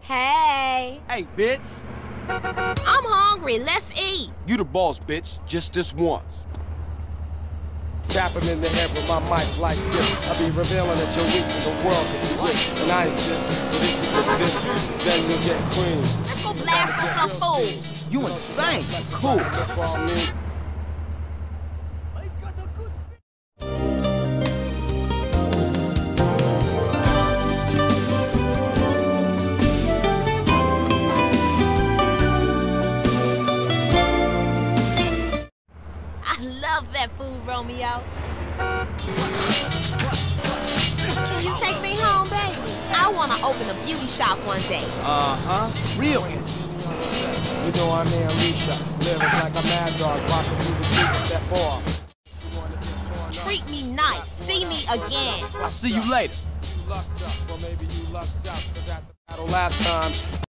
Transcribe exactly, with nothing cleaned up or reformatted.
Hey. Hey, bitch. I'm hungry. Let's eat. You the boss, bitch. Just this once. Tap him in the head with my mic like this. I be revealing that you're weak to the world if you wish. And I insist that if you persist, then you'll get cream. Let's go blast for some food. You insane. Cool. I love that food, Romeo. Can you take me home, baby? I want to open a beauty shop one day. Uh-huh. Real easy. You know I'm in Alicia, living like a mad dog, rocking through the speaker, step off. Treat me nice. See me again. I'll see you later. You lucked up, or maybe you lucked out, cause at the battle last time,